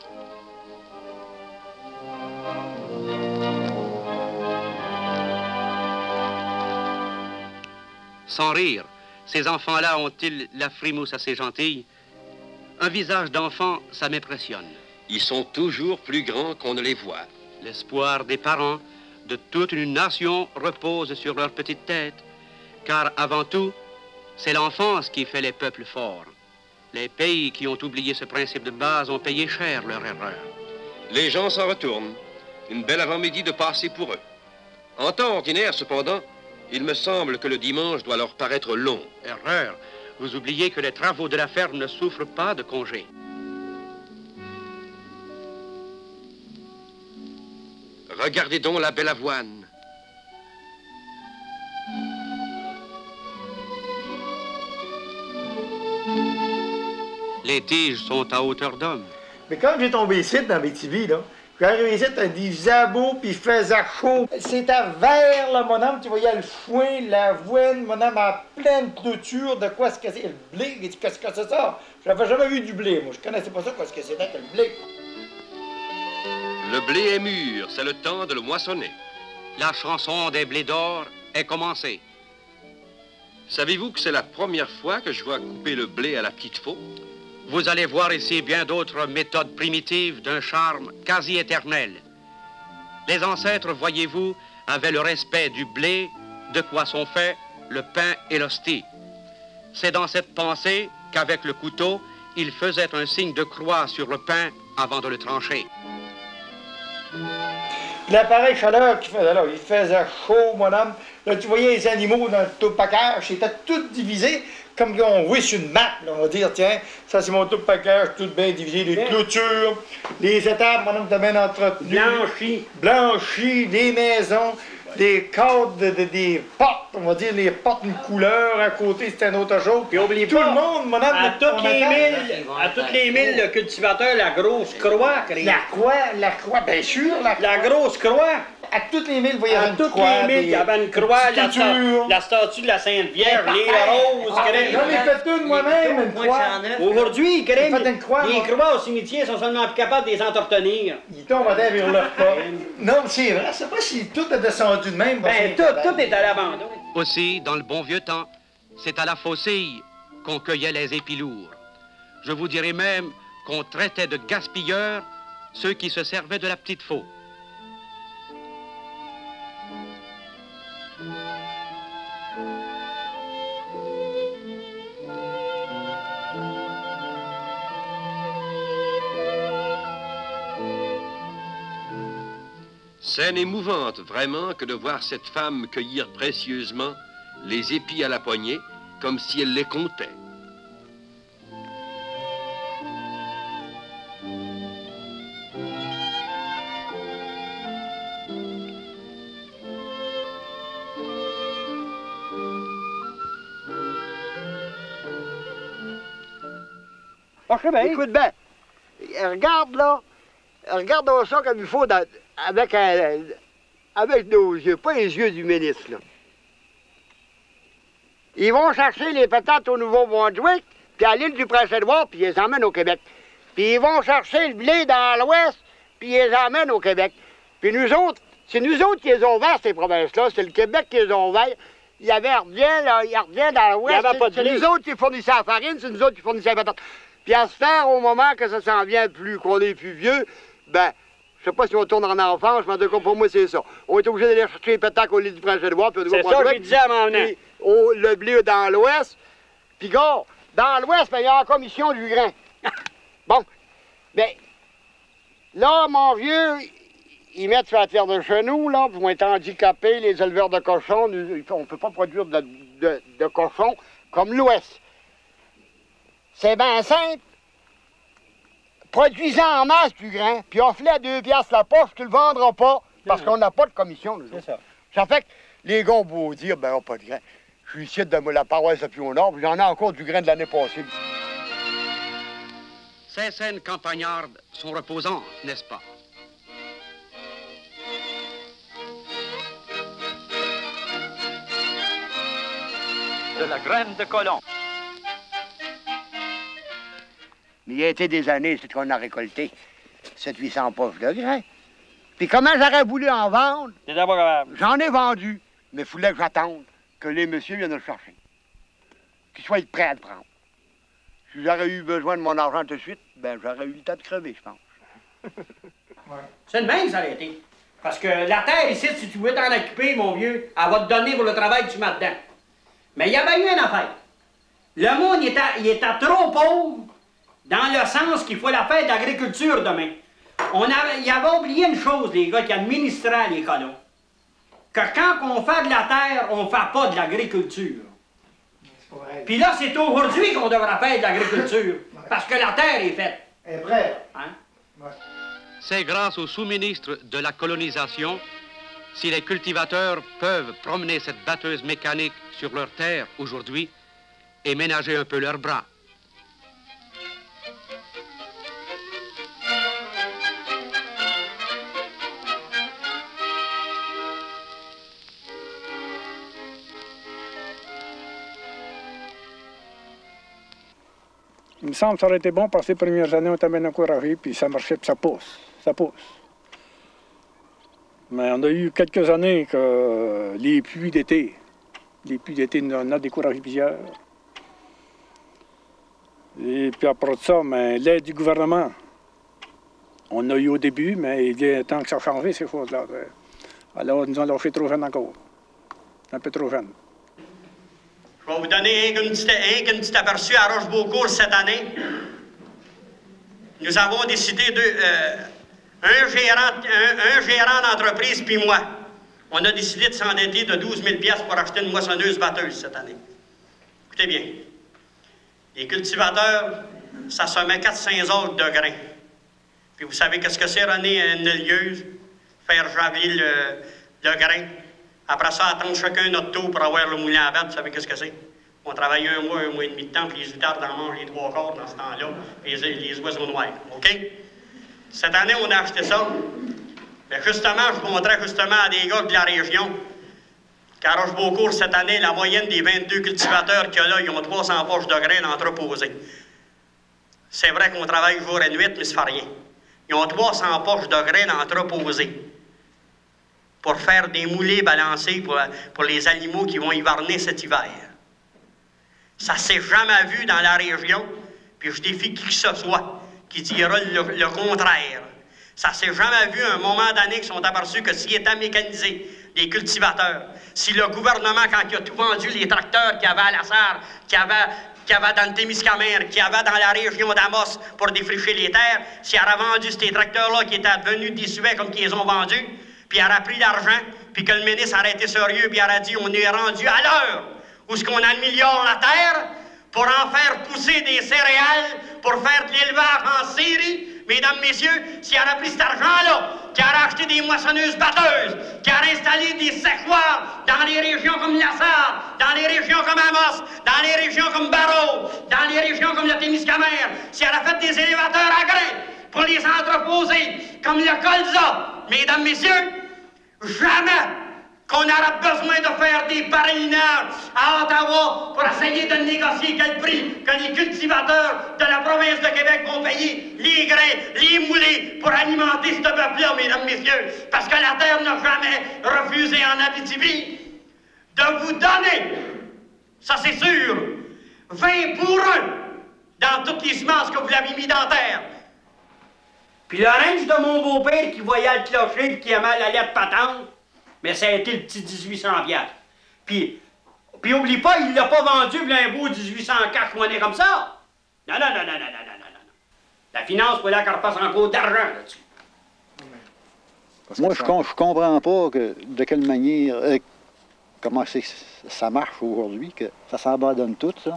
Sans rire, ces enfants-là ont-ils la frimousse assez gentille? Un visage d'enfant, ça m'impressionne. Ils sont toujours plus grands qu'on ne les voit. L'espoir des parents, de toute une nation, repose sur leur petite tête. Car avant tout, c'est l'enfance qui fait les peuples forts. Les pays qui ont oublié ce principe de base ont payé cher leur erreur. Les gens s'en retournent. Une belle avant-midi de passer pour eux. En temps ordinaire, cependant, il me semble que le dimanche doit leur paraître long. Erreur. Vous oubliez que les travaux de la ferme ne souffrent pas de congé. Regardez donc la belle avoine. Les tiges sont à hauteur d'homme. Mais quand j'ai tombé ici, dans Abitibi, là, j'arrivais ici, t'as des sabots, puis il faisait chaud. C'était vert, là, mon homme, tu voyais le foin, l'avoine, mon homme, à pleine clôture, de quoi est-ce que c'est? Le blé, qu'est-ce que c'est ça? J'avais jamais vu du blé, moi, je connaissais pas ça, qu'est-ce que c'était que le blé. Le blé est mûr, c'est le temps de le moissonner. La chanson des blés d'or est commencée. Savez-vous que c'est la première fois que je vois couper le blé à la petite faux? Vous allez voir ici bien d'autres méthodes primitives d'un charme quasi éternel. Les ancêtres, voyez-vous, avaient le respect du blé, de quoi sont faits le pain et l'hostie. C'est dans cette pensée qu'avec le couteau, ils faisaient un signe de croix sur le pain avant de le trancher. L'appareil chaleur qui faisait là, il faisait chaud, mon homme. Là, tu voyais les animaux dans le tout-package, c'était tout divisé, comme on voit sur une map, là, on va dire, tiens, ça c'est mon tout-package, tout bien divisé, les clôtures, les étapes, mon homme, t'as bien entretenu. Blanchi, des maisons, des cadres, des portes, on va dire, les portes, une couleur, à côté, c'était une autre chose. Puis oublie tout pas, le monde, mon homme, à toutes les milles, le cultivateur, la grosse croix. La croix, bien sûr, la grosse croix. À toutes les milles, vous voyez à une toutes croix. les milles, il y avait une croix, la statue de la Sainte Vierge, les roses. J'en ai fait une moi-même, une croix. Aujourd'hui, les croix au cimetière sont seulement plus capables de les entretenir. Ils tombent à terre vers leur pas. Non, c'est vrai, c'est pas si tout est descendu de même. Ben, tout est à l'abandon. Aussi, dans le bon vieux temps, c'est à la faucille qu'on cueillait les épis lourds. Je vous dirais même qu'on traitait de gaspilleurs ceux qui se servaient de la petite faux. Scène émouvante, vraiment, que de voir cette femme cueillir précieusement les épis à la poignée, comme si elle les comptait. Écoute bien, regarde là, regarde ça comme il faut avec nos yeux, pas les yeux du ministre là. Ils vont chercher les patates au Nouveau-Brunswick, puis à l'île du Prince-Édouard, puis ils les emmènent au Québec. Puis ils vont chercher le blé dans l'Ouest, puis ils les emmènent au Québec. Puis nous autres, c'est nous autres qui les ont ouverts, ces provinces-là. C'est le Québec qui les ont ouverts. Il y avait Ardien, là, il y a Ardien dans l'Ouest. C'est nous autres qui fournissaient la farine, c'est nous autres qui fournissaient la patate. Puis à se faire, au moment que ça s'en vient plus, qu'on est plus vieux, ben, je sais pas si on tourne en enfance, mais en tout cas, pour moi, c'est ça. On est obligé d'aller chercher les pétacles au lit du Prince-Édouard, puis au c'est ça que je disais à mon nom. Le blé dans l'Ouest. Puis gars, dans l'Ouest, ben, il y a en commission du grain. Bon, mais là, mon vieux, ils mettent sur la terre de chenaux, là, puis vont être handicapés, les éleveurs de cochons. On ne peut pas produire de cochons comme l'Ouest. C'est bien simple. Produisant en masse du grain, puis offre-le à 2 piastres la poche, tu le vendras pas, parce qu'on n'a pas de commission, nous autres. Ça. Ça fait que les gars vont dire, ben, on n'a pas de grain. Je suis ici de la paroisse de Piau-Nord, puis j'en ai encore du grain de l'année passée. Ces scènes campagnardes sont reposantes, n'est-ce pas? De la graine de colon. Mais il y a été des années, c'est qu'on a récolté 700-800 poches de grain. Puis comment j'aurais voulu en vendre? C'est d'abord capable. J'en ai vendu, mais il fallait que j'attende que les messieurs viennent le chercher. Qu'ils soient prêts à le prendre. Si j'aurais eu besoin de mon argent tout de suite, ben j'aurais eu le temps de crever, je pense. Ouais. C'est de même, ça a été. Parce que la terre ici, si tu veux t'en occuper, mon vieux, elle va te donner pour le travail que tu mets dedans. Mais il y avait eu une affaire. Le monde, il était trop pauvre dans le sens qu'il faut la faire de l'agriculture demain. Il avait oublié une chose, les gars, qui administraient les colons. Que quand on fait de la terre, on ne fait pas de l'agriculture. Puis là, c'est aujourd'hui qu'on devra faire de l'agriculture. Parce que la terre est faite. Et prêt. Hein? Ouais. C'est grâce au sous-ministre de la colonisation si les cultivateurs peuvent promener cette batteuse mécanique sur leur terre aujourd'hui et ménager un peu leurs bras. Il me semble que ça aurait été bon parce que les premières années, on était bien encouragés, puis ça marchait, puis ça pousse. Ça pousse. Mais on a eu quelques années que les pluies d'été nous ont découragé plusieurs. Et puis après ça, l'aide du gouvernement, on a eu au début, mais il y a temps que ça a changé, ces choses-là. Alors, nous avons lâché trop jeune encore. Un peu trop jeune. Je vais vous donner un petit aperçu à Rochebeaucourt cette année. Nous avons décidé un gérant d'entreprise puis moi. On a décidé de s'endetter de 12 000 $ pour acheter une moissonneuse-batteuse cette année. Écoutez bien. Les cultivateurs, ça se met 400 autres de grains. Puis vous savez qu'est-ce que c'est, René, une lieuse? Faire javeler le grain. Après ça, attendre chacun notre tour pour avoir le moulin à vent. Vous savez qu'est-ce que c'est? On travaille un mois et demi de temps, puis les hutards en mangent les 3/4 dans ce temps-là, puis les oiseaux noirs. OK? Cette année, on a acheté ça. Mais justement, je montrais justement à des gars de la région qu'à Rochebeaucourt, cette année, la moyenne des 22 cultivateurs qu'il y a là, ils ont 300 poches de grains entreposées. C'est vrai qu'on travaille jour et nuit, mais ça ne fait rien. Ils ont 300 poches de grains entreposées pour faire des moulées balancés pour les animaux qui vont hiverner cet hiver. Ça ne s'est jamais vu dans la région, puis je défie qui que ce soit qui dira le contraire. Ça ne s'est jamais vu à un moment donné qu'ils sont aperçus que s'ils étaient mécanisés, les cultivateurs, si le gouvernement, quand il a tout vendu, les tracteurs qu'il y avait à la Sarre, qu'il y avait dans le Témiscamingue, qu'il y avait dans la région d'Amos pour défricher les terres, s'il aurait vendu ces tracteurs-là qui étaient devenus désuets comme qu'ils les ont vendus, puis il aurait pris l'argent, puis que le ministre aurait été sérieux, puis il aurait dit on est rendu à l'heure où ce qu'on améliore la terre pour en faire pousser des céréales, pour faire de l'élevage en série. Mesdames, messieurs, s'il aurait pris cet argent-là, qui aurait acheté des moissonneuses batteuses, qui aurait installé des séchoirs dans les régions comme la Sarre, dans les régions comme Amos, dans les régions comme Barreau, dans les régions comme le Témiscamingue, s'il aurait fait des élévateurs à grains pour les entreposer comme le colza, mesdames, messieurs, jamais qu'on aura besoin de faire des barillinages à Ottawa pour essayer de négocier quel prix que les cultivateurs de la province de Québec vont payer les grains, les moulés pour alimenter ce bœuf-là, mesdames, messieurs. Parce que la terre n'a jamais refusé en Abitibi de vous donner, ça c'est sûr, 20 pour 1 dans toutes les semences que vous l'avez mis dans la terre. Puis le range de mon beau-père qui voyait le clocher et qui aimait la lettre patente, mais ça a été le petit 1800 piastres. Puis oublie pas, il l'a pas vendu pour un beau 1800 cash monnaie comme ça. Non. La finance, pour là qu'elle repasse encore d'argent là-dessus. Moi, je comprends pas de quelle manière, comment ça marche aujourd'hui, que ça s'abandonne tout, ça.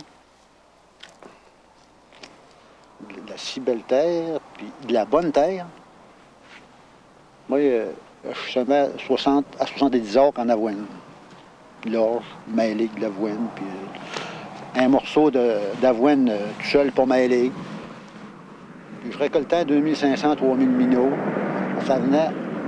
De la si belle terre, puis de la bonne terre. Moi, je semais 60 à 70 acres en avoine. L'orge, mêlé de l'avoine, puis un morceau d'avoine tout seul pas mêlé. Puis je récoltais 2500, 3000 minots. Ça venait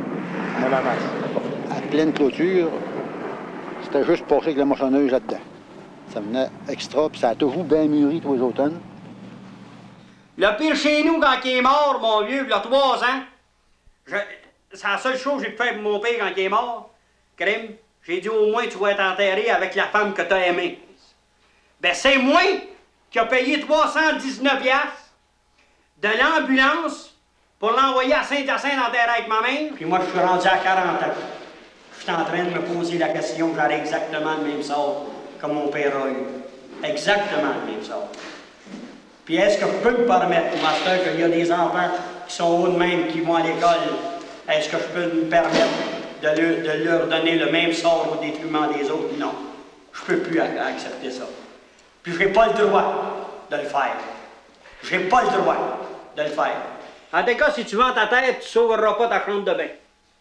à pleine clôture. C'était juste passé avec la moissonneuse là-dedans. Ça venait extra, puis ça a toujours bien mûri tous les automnes. Le pire chez nous, quand il est mort, mon vieux, il y a 3 ans, c'est la seule chose que j'ai pu faire pour mon père quand il est mort. Crime, j'ai dit au moins tu vas être enterré avec la femme que tu as aimée. Ben c'est moi qui a payé 319 piastres de l'ambulance pour l'envoyer à Saint-Hyacinthe enterrer avec ma mère. Puis moi, je suis rendu à 40 ans. Je suis en train de me poser la question, j'aurais exactement le même sort que mon père a eu. Exactement le même sort. Puis est-ce que je peux me permettre, master, qu'il y a des enfants qui sont hauts de même, qui vont à l'école, est-ce que je peux me permettre de leur donner le même sort au détriment des autres? Non. Je ne peux plus accepter ça. Puis je n'ai pas le droit de le faire. Je n'ai pas le droit de le faire. En tout cas, si tu vends ta terre, tu ne sauveras pas ta chambre de bain.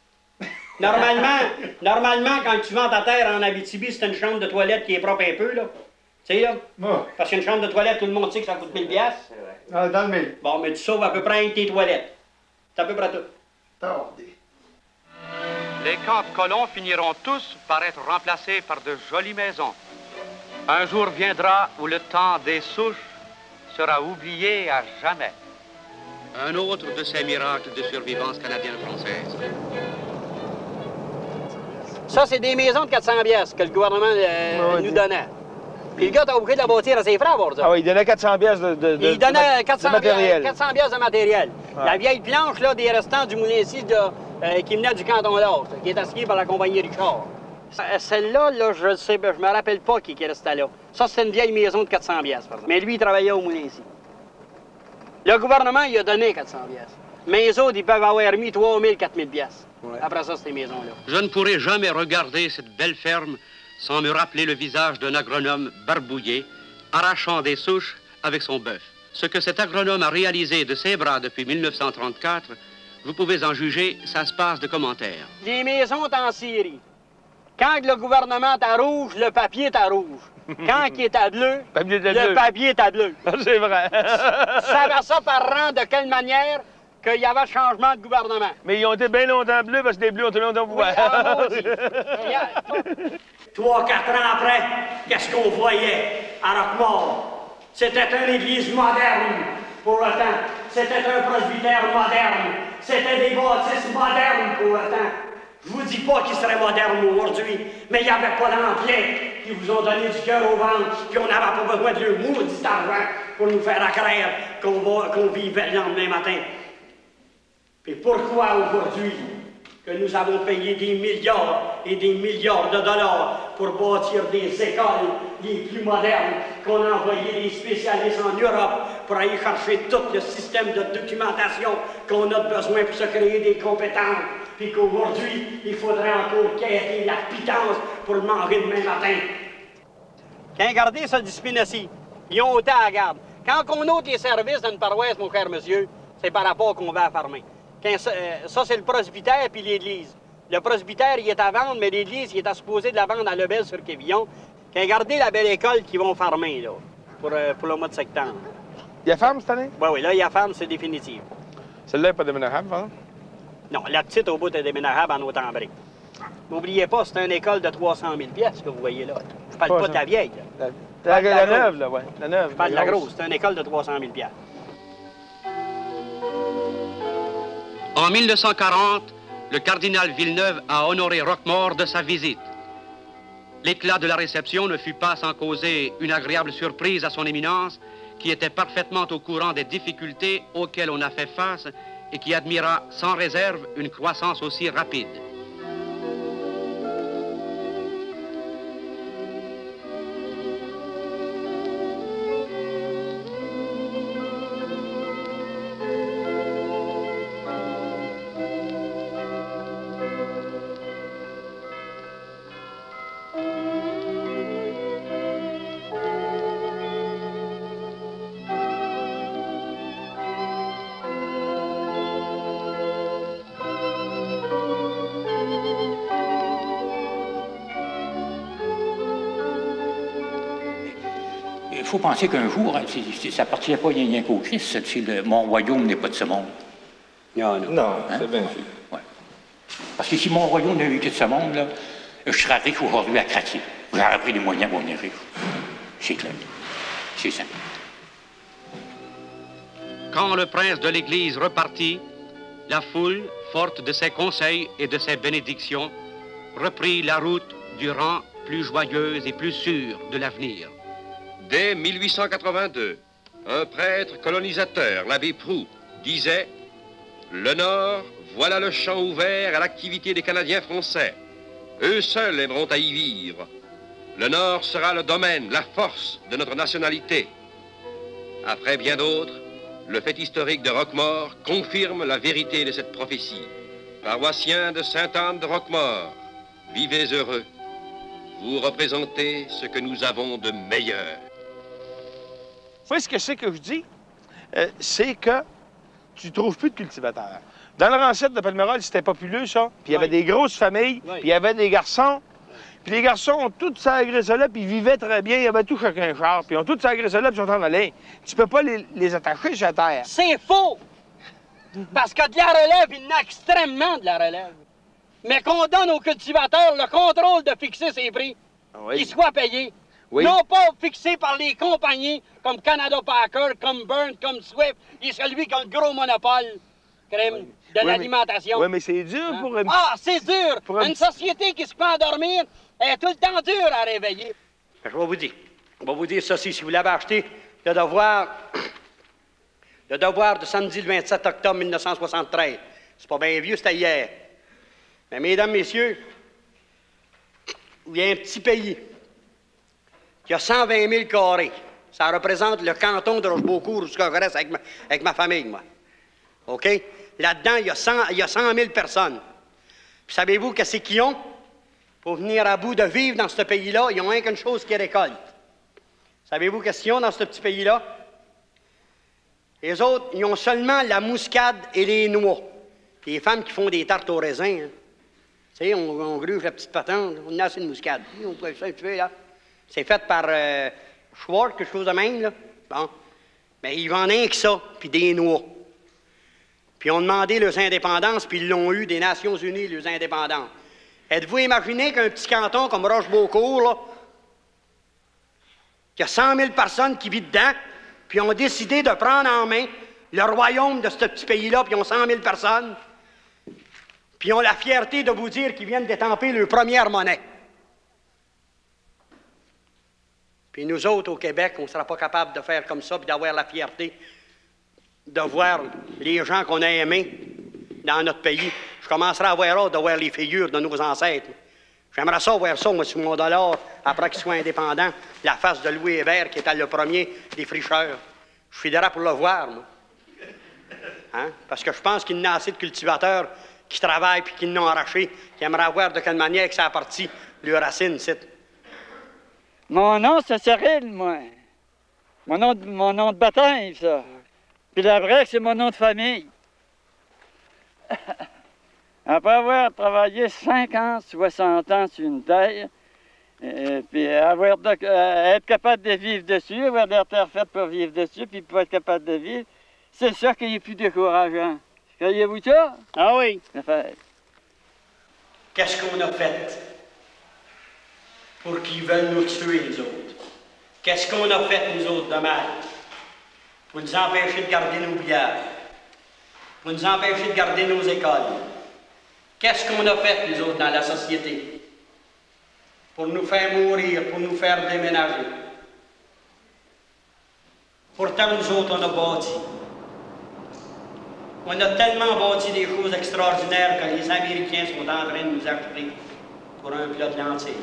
Normalement, quand tu vends ta terre en Abitibi, c'est une chambre de toilette qui est propre un peu, là. Tu sais, là? Ouais. Parce qu'une chambre de toilette, tout le monde sait que ça coûte 1000 piastres. Ah, dans le 1000. Bon, mais tu sauves à peu près tes toilettes. C'est à peu près tout. Les camps de colons finiront tous par être remplacés par de jolies maisons. Un jour viendra où le temps des souches sera oublié à jamais. Un autre de ces miracles de survivance canadienne-française. Ça, c'est des maisons de 400 piastres que le gouvernement nous donnait. Puis le gars t'a obligé de la bâtir à ses frères, pour ça. Ah oui, il donnait 400 piastres il donnait 400 de matériel. 400 piastres de matériel. Ah. La vieille planche, là, des restants du Moulin-Ici qui venait du canton d'Or, qui est assignée par la compagnie Richard. Celle-là, là, je sais, je me rappelle pas qui restait là. Ça, c'était une vieille maison de 400 piastres, par exemple. Mais lui, il travaillait au Moulin-Ici. Le gouvernement, il a donné 400 piastres. Mais les autres, ils peuvent avoir mis 3000, 4000 piastres. Ouais. Après ça, ces maisons-là. Je ne pourrai jamais regarder cette belle ferme sans me rappeler le visage d'un agronome barbouillé, arrachant des souches avec son bœuf. Ce que cet agronome a réalisé de ses bras depuis 1934, vous pouvez en juger, ça se passe de commentaires. Les maisons sont en Syrie. Quand le gouvernement est à rouge, le papier est à rouge. Quand il est à bleu, le papier est à bleu. C'est vrai. Ça va ça par rang de quelle manière qu'il y avait changement de gouvernement. Mais ils ont été bien longtemps bleus parce que les bleus ont été longtemps pouvoir. Oui, 3 ou 4 ans après, qu'est-ce qu'on voyait à Roquemort? C'était une église moderne pour le temps. C'était un presbytère moderne. C'était des bâtisses modernes pour le temps. Je vous dis pas qu'ils seraient modernes aujourd'hui, mais il n'y avait pas d'emplettes qui vous ont donné du cœur au ventre, puis on n'avait pas besoin de leur maudit argent pour nous faire accraire qu'on vivait le lendemain matin. Puis pourquoi aujourd'hui que nous avons payé des milliards et des milliards de dollars pour bâtir des écoles les plus modernes, qu'on a envoyé des spécialistes en Europe pour aller chercher tout le système de documentation qu'on a besoin pour se créer des compétences, puis qu'aujourd'hui, il faudrait encore quêter la pitance pour le manger demain matin. Quand gardez sa discipline aussi, ils ont autant à garde. Quand on ôte les services d'une paroisse, mon cher monsieur, c'est par rapport qu'on va fermer. Ça, c'est le presbytère puis l'église. Le presbytère, il est à vendre, mais l'église, il est à supposer de la vendre à Lebel-sur-Quévillon. Quand gardez la belle école qui vont fermer, là, pour le mois de septembre. Il y a ferme cette année? Oui, là, il y a ferme, c'est définitif. Celle-là n'est pas déménageable, hein? Non, la petite au bout est déménageable en Autant-Bré. N'oubliez pas, c'est une école de 300 000 pièces que vous voyez là. Je parle pas de la vieille. Là. La neuve, là, ouais. La neuve. Je parle de la grosse. C'est une école de 300 000 pièces. En 1940, le cardinal Villeneuve a honoré Roquemaure de sa visite. L'éclat de la réception ne fut pas sans causer une agréable surprise à son éminence, qui était parfaitement au courant des difficultés auxquelles on a fait face et qui admira sans réserve une croissance aussi rapide. Il faut penser qu'un jour, ça appartient pas rien qu'au Christ, mon royaume n'est pas de ce monde. Non, hein? C'est bien sûr. Ouais. Parce que si mon royaume n'avait été de ce monde, là, je serais riche aujourd'hui à craquer. J'aurais pris les moyens pour venir riche. C'est clair. C'est simple. Quand le prince de l'Église repartit, la foule, forte de ses conseils et de ses bénédictions, reprit la route du rang plus joyeuse et plus sûre de l'avenir. Dès 1882, un prêtre colonisateur, l'abbé Proulx, disait « Le Nord, voilà le champ ouvert à l'activité des Canadiens français. Eux seuls aimeront à y vivre. Le Nord sera le domaine, la force de notre nationalité. » Après bien d'autres, le fait historique de Roquemaure confirme la vérité de cette prophétie. Paroissiens de Sainte-Anne de Roquemaure, vivez heureux. Vous représentez ce que nous avons de meilleur. Moi, ce que c'est que je dis, c'est que tu ne trouves plus de cultivateurs. Dans le Rancette de Palmerol, c'était populeux, ça. Puis il y avait des grosses familles, puis il y avait des garçons. Puis les garçons ont tous s'agressé ça là, puis ils vivaient très bien. Ils avaient tout chacun char, puis ils ont tous s'agressé ça là, puis ils sont en aller. Tu peux pas les attacher sur la terre. C'est faux! Parce que de la relève, il y en a extrêmement de la relève. Mais qu'on donne aux cultivateurs le contrôle de fixer ses prix, qu'ils soient payés. Oui. Non pas fixés par les compagnies comme Canada Packer, comme Burns, comme Swift, et celui qui a le gros monopole de l'alimentation. Oui, mais c'est dur pour une... Ah, c'est dur! Une société qui se fait endormir est tout le temps dure à réveiller. Je vais vous dire ceci, si vous l'avez acheté, le devoir de samedi le 27 octobre 1973. C'est pas bien vieux, c'était hier. Mais mesdames, messieurs, il y a un petit pays qui a 120 000 carrés. Ça représente le canton de Rochebeaucourt, où je reste avec ma famille, moi. OK? Là-dedans, il y a 100 000 personnes. Puis savez-vous qu'est-ce qu'ils ont? Pour venir à bout de vivre dans ce pays-là, ils ont rien qu'une chose qu'ils récoltent. Savez-vous qu'est-ce qu'ils ont dans ce petit pays-là? Les autres, ils ont seulement la muscade et les noix. Les femmes qui font des tartes au raisin, hein. Tu sais, on gruge la petite patente, on a assez de muscade. On peut ça, tu veux, là. C'est fait par Schwartz, quelque chose de même, là. Bon. Mais ils vendent rien que ça, puis des noix. Puis ils ont demandé leurs indépendances, puis ils l'ont eu des Nations Unies, leurs indépendances. Êtes-vous imaginé qu'un petit canton comme Rochebeaucourt, là, qu'il y a 100 000 personnes qui vivent dedans, puis ont décidé de prendre en main le royaume de ce petit pays-là, puis ils ont 100 000 personnes, puis ils ont la fierté de vous dire qu'ils viennent d'étamper leur première monnaie. Puis nous autres, au Québec, on ne sera pas capable de faire comme ça, puis d'avoir la fierté de voir les gens qu'on a aimés dans notre pays. Je commencerai à avoir hâte de voir les figures de nos ancêtres. J'aimerais ça voir ça, moi, sur mon dollar, après qu'il soit indépendant, la face de Louis Hébert, qui était le premier des fricheurs. Je suis derrière pour le voir, moi. Hein? Parce que je pense qu'il y a assez de cultivateurs qui travaillent puis qui l'ont arraché, qui aimeraient voir de quelle manière que ça a parti leurs racines, c'est. Mon nom, c'est Cyril, moi. Mon nom de baptême, ça. Puis la vraie, c'est mon nom de famille. Après avoir travaillé 50, 60 ans sur une terre, puis être capable de vivre dessus, avoir de la terre faite pour vivre dessus, puis pas être capable de vivre, c'est ça qui est plus décourageant. Croyez-vous ça? Ah oui. Qu'est-ce qu'on a fait pour qu'ils veulent nous tuer, les autres? Qu'est-ce qu'on a fait, nous autres, de mal? Pour nous empêcher de garder nos villages, pour nous empêcher de garder nos écoles. Qu'est-ce qu'on a fait, nous autres, dans la société? Pour nous faire mourir, pour nous faire déménager. Pourtant, nous autres, on a bâti. On a tellement bâti des choses extraordinaires que les Américains sont en train de nous acheter pour un plat de lentilles.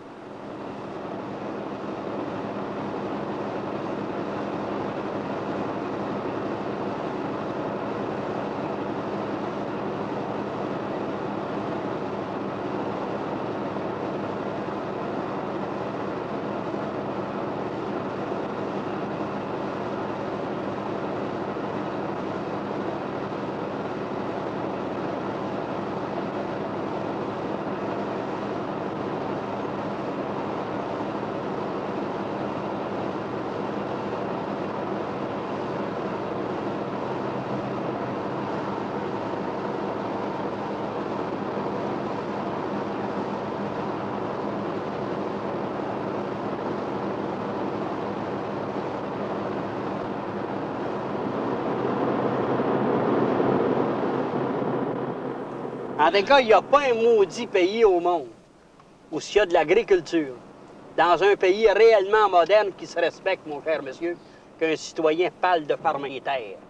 En tout cas, il n'y a pas un maudit pays au monde où s'il y a de l'agriculture, dans un pays réellement moderne qui se respecte, mon cher monsieur, qu'un citoyen parle de parlementaire.